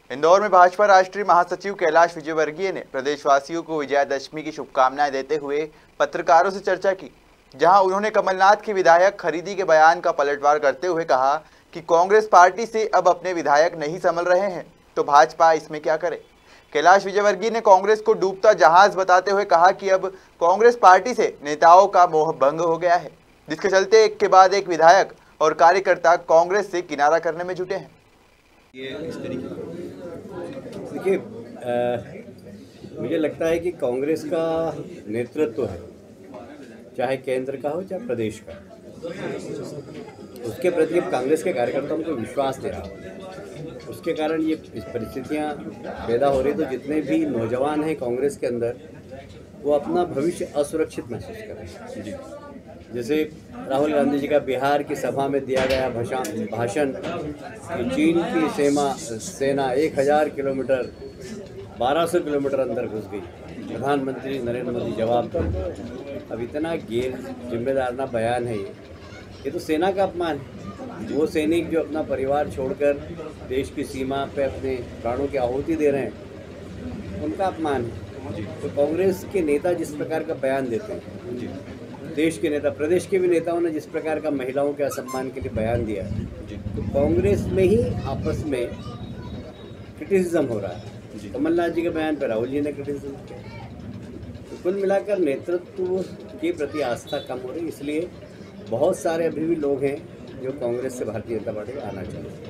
इंदौर में भाजपा राष्ट्रीय महासचिव कैलाश विजयवर्गीय ने प्रदेशवासियों को विजयादशमी की शुभकामनाएं देते हुए पत्रकारों से चर्चा की, जहां उन्होंने कमलनाथ के विधायक खरीदी के बयान का पलटवार करते हुए कहा कि कांग्रेस पार्टी से अब अपने विधायक नहीं संभल रहे हैं तो भाजपा इसमें क्या करे। कैलाश विजयवर्गीय ने कांग्रेस को डूबता जहाज बताते हुए कहा कि अब कांग्रेस पार्टी से नेताओं का मोह भंग हो गया है, जिसके चलते एक के बाद एक विधायक और कार्यकर्ता कांग्रेस से किनारा करने में जुटे हैं। ये इस तरीके देखिए, मुझे लगता है कि कांग्रेस का नेतृत्व है, चाहे केंद्र का हो चाहे प्रदेश का, उसके प्रति अब कांग्रेस के कार्यकर्ताओं को विश्वास दे रहा हो। उसके कारण ये इस परिस्थितियाँ पैदा हो रही, तो जितने भी नौजवान हैं कांग्रेस के अंदर वो अपना भविष्य असुरक्षित महसूस कर रहे हैं। जैसे राहुल गांधी जी का बिहार की सभा में दिया गया भाषण कि चीन की सेना 1000 किलोमीटर 1200 किलोमीटर अंदर घुस गई, प्रधानमंत्री नरेंद्र मोदी जवाब दें। अब इतना गैर जिम्मेदाराना बयान है ये तो सेना का अपमान है। वो सैनिक जो अपना परिवार छोड़कर देश की सीमा पे अपने प्राणों की आहुति दे रहे हैं, उनका अपमान है। तो कांग्रेस के नेता जिस प्रकार का बयान देते हैं, देश के नेता, प्रदेश के भी नेताओं ने जिस प्रकार का महिलाओं के असम्मान के लिए बयान दिया, तो कांग्रेस में ही आपस में क्रिटिसिज्म हो रहा है। कमलनाथ जी के बयान पर राहुल जी ने क्रिटिसिज्म किया। तो कुल मिलाकर नेतृत्व के प्रति आस्था कम हो रही, इसलिए बहुत सारे अभी भी लोग हैं जो कांग्रेस से भारतीय जनता पार्टी में आना चाहते हैं।